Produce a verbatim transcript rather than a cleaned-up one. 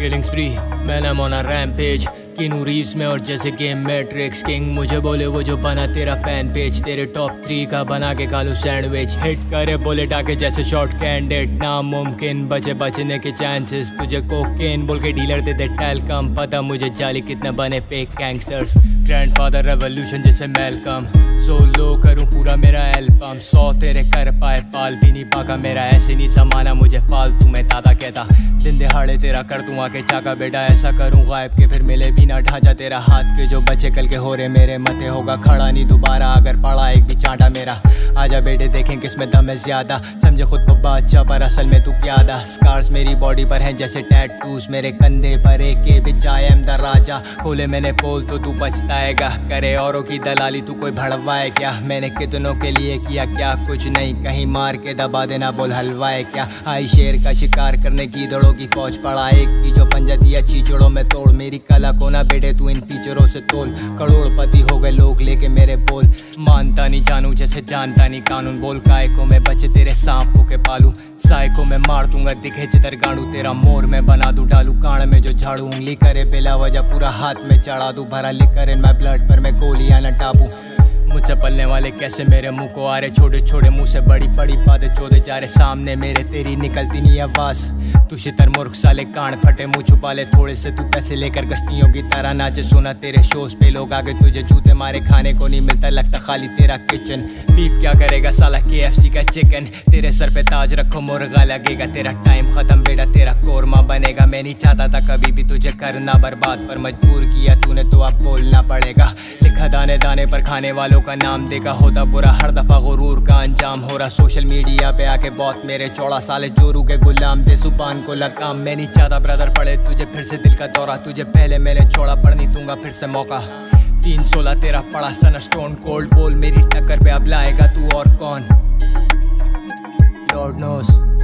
Killing spree man I am on a rampage Keanu Reeves में और जैसे game matrix king मुझे बोले वो जो बना तेरा फैन पेज तेरे टॉप थ्री का बना के खालू सैंडविच हिट करे बुलेट आके जैसे शॉर्ट कैंडिडेट नामुमकिन बचे बचने के चांसेस तुझे कोकेन बोल के डीलर दे दे टेलकम पता मुझे जाली कितने बने फेक गैंगस्टर्स ग्रैंडफादर रेवोल्यूशन जैसे मेलकम सोलो करूं पूरा मेरा एल्बम सौ तेरे कर पाए पाल भी नहीं पाका मेरा ऐसे नहीं समाना मुझे फालतू में दादा कहता दिन दिहाड़े तेरा कर दूं आके चाका बेटा ऐसा करूं गायब के फिर मिले भी ना ढांचा तेरा हाथ के जो बचे कल के हो रहे मेरे मथे होगा खड़ा नहीं दोबारा अगर पड़ा एक भी चांटा मेरा आजा बेटे देखें किसमें दम है ज्यादा समझे खुद को बादशाह पर असल में तू प्यादा स्कार्स मेरी बॉडी पर हैं जैसे टैटूज मेरे कंधे पर एक के बिच आई एम द राजा खोले मैंने पोल तो तू पछताएगा करे औरों की दलाली तू कोई भड़वाए क्या मैंने कितनों के लिए किया क्या कुछ नहीं कहीं मार के दबा देना बोल हलवाए क्या आई शेर का शिकार करने की दौड़ों की फौज पड़ा एक की जो पंजा दिया चीचड़ों में तोड़ मेरी कला को ना बेटे तू इन फीचरों से तोल करोड़पति हो गए लोग लेके मेरे बोल मानता नहीं जानू जैसे जानता नहीं कानून बोल काय को मैं बचे तेरे सांपों के पालू साय को मैं मार दूंगा दिखे चितर गाड़ू तेरा मोर में बना दूं डालू कान में जो झाड़ू उंगली करे बेला वजह पूरा हाथ में चढ़ा दूं भरा लिख कर इन मैं ब्लड पर मैं गोलियां न टापू मुझसे पलने वाले कैसे मेरे मुंह को आ रहे छोटे छोटे मुंह से बड़ी बड़ी बातें चौदे जा रहे सामने मेरे तेरी निकलती नहीं आवाज तू शितर मूर्ख साले कान फटे मुंह छुपा ले थोड़े से तू पैसे लेकर गश्तियों की तरह नाचे सुना तेरे शोज पे लोग आगे तुझे जूते मारे खाने को नहीं मिलता लगता खाली तेरा किचन बीफ क्या करेगा साला के एफ सी का चिकन तेरे सर पे ताज रखो मुर्गा लगेगा तेरा टाइम खत्म बेटा तेरा कोरमा बनेगा मैं नहीं चाहता था कभी भी तुझे करना बर्बाद पर मजबूर किया तूने तो अब बोलना पड़ेगा लिखा दाने दाने पर खाने वालों का नाम देखा होता बुरा हर दफा गुरूर का अंजाम हो रहा सोशल मीडिया पे आके बहुत मेरे चौड़ा साले जोरू के गुलाम दे सुबान को लगाम मैं नहीं चाहता ब्रदर पड़े तुझे फिर से दिल का दौरा तुझे पहले मैंने छोड़ा पर नहीं दूंगा फिर से मौका तीन सोलह तेरा पड़ा स्टन स्टोन कोल्ड बोल मेरी टक्कर पे अब लाएगा तू और कौन लॉर्ड नोस।